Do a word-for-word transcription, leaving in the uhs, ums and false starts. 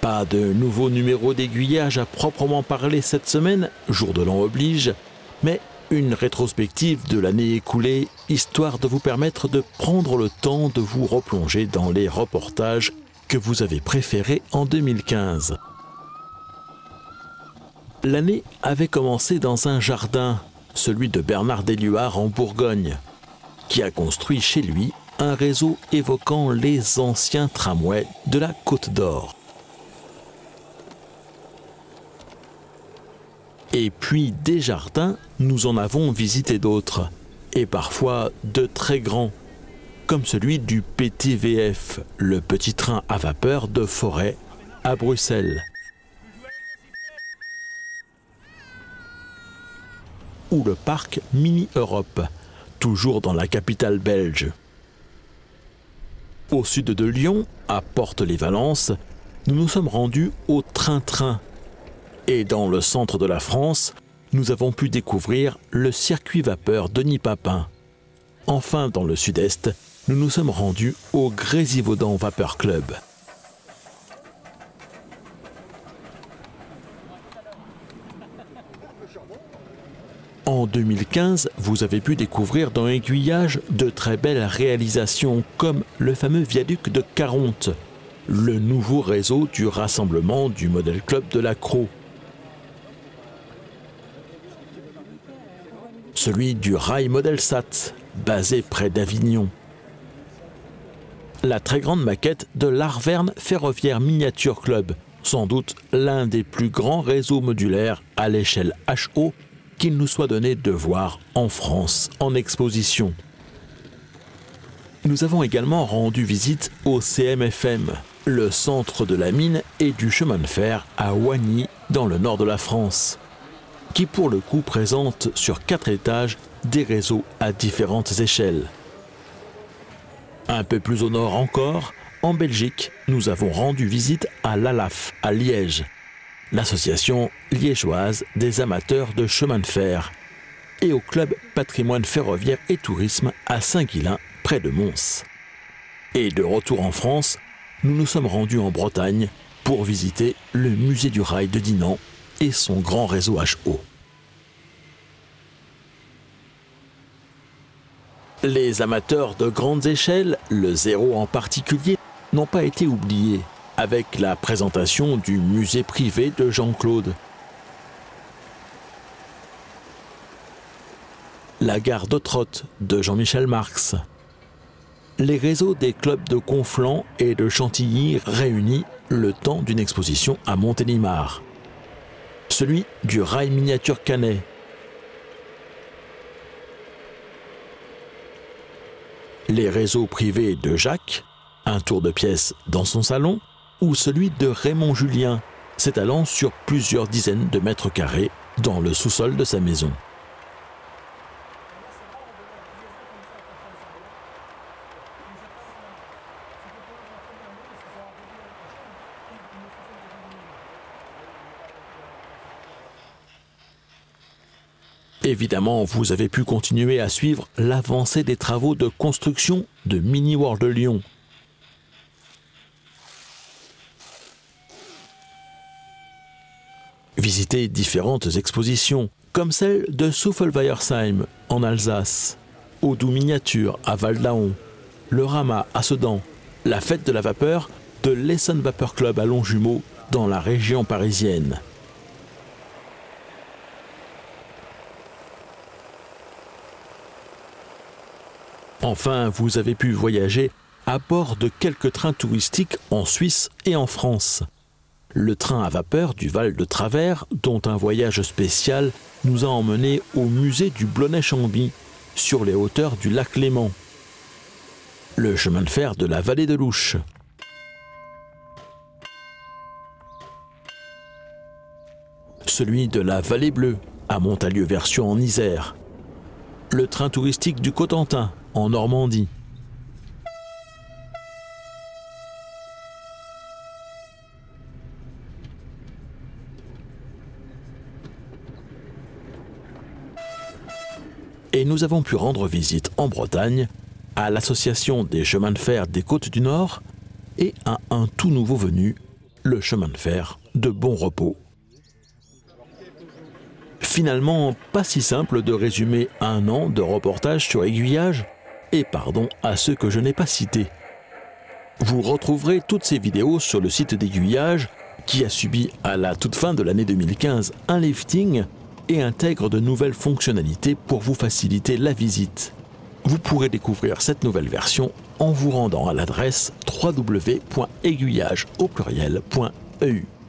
Pas de nouveau numéro d'aiguillage à proprement parler cette semaine, jour de l'an oblige, mais une rétrospective de l'année écoulée, histoire de vous permettre de prendre le temps de vous replonger dans les reportages que vous avez préférés en deux mille quinze. L'année avait commencé dans un jardin, celui de Bernard d'Éluard en Bourgogne, qui a construit chez lui un réseau évoquant les anciens tramways de la Côte d'Or. Et puis des jardins, nous en avons visité d'autres, et parfois de très grands, comme celui du P T V F, le petit train à vapeur de Forêt à Bruxelles. Ou le parc Mini Europe, toujours dans la capitale belge. Au sud de Lyon, à Porte-les-Valences, nous nous sommes rendus au Train-Train. Et dans le centre de la France, nous avons pu découvrir le circuit vapeur Denis Papin. Enfin, dans le sud-est, nous nous sommes rendus au Grésivaudan Vapeur Club. En deux mille quinze, vous avez pu découvrir dans Aiguillage de très belles réalisations comme le fameux viaduc de Caronte, le nouveau réseau du rassemblement du Model Club de la Crau, celui du rail Modelsat, basé près d'Avignon, la très grande maquette de l'Arverne Ferroviaire Miniature Club, sans doute l'un des plus grands réseaux modulaires à l'échelle H O qu'il nous soit donné de voir en France en exposition. Nous avons également rendu visite au C M F M, le centre de la mine et du chemin de fer à Oigny, dans le nord de la France, qui pour le coup présente sur quatre étages des réseaux à différentes échelles. Un peu plus au nord encore, en Belgique, nous avons rendu visite à l'A L A F à Liège, l'association liégeoise des amateurs de chemin de fer, et au club patrimoine ferroviaire et tourisme à Saint-Guilain, près de Mons. Et de retour en France, nous nous sommes rendus en Bretagne pour visiter le musée du rail de Dinan et son grand réseau H O. Les amateurs de grandes échelles, le zéro en particulier, n'ont pas été oubliés, avec la présentation du musée privé de Jean-Claude, la gare d'Ottrott de Jean-Michel Marx, les réseaux des clubs de Conflans et de Chantilly réunis le temps d'une exposition à Montélimar, celui du rail miniature Canet, les réseaux privés de Jacques, un tour de pièce dans son salon, ou celui de Raymond Julien, s'étalant sur plusieurs dizaines de mètres carrés dans le sous-sol de sa maison. Évidemment, vous avez pu continuer à suivre l'avancée des travaux de construction de Mini World Lyon. Visiter différentes expositions, comme celle de Souffelweiersheim en Alsace, Audou Miniature à Val-d'Aon, le Rama à Sedan, la fête de la vapeur de l'Essen Vapeur Club à Longjumeau dans la région parisienne. Enfin, vous avez pu voyager à bord de quelques trains touristiques en Suisse et en France. Le train à vapeur du Val de Travers, dont un voyage spécial nous a emmenés au musée du Blonay-Chambly, sur les hauteurs du lac Léman. Le chemin de fer de la vallée de l'Ouche. Celui de la vallée bleue, à Montalieu-Version en Isère. Le train touristique du Cotentin, en Normandie. Et nous avons pu rendre visite en Bretagne à l'association des chemins de fer des Côtes du Nord et à un tout nouveau venu, le chemin de fer de bon repos. Finalement, pas si simple de résumer un an de reportage sur Aiguillage, et pardon à ceux que je n'ai pas cités. Vous retrouverez toutes ces vidéos sur le site d'Aiguillage, qui a subi à la toute fin de l'année deux mille quinze un lifting et intègre de nouvelles fonctionnalités pour vous faciliter la visite. Vous pourrez découvrir cette nouvelle version en vous rendant à l'adresse w w w point aiguillage au pluriel point e u.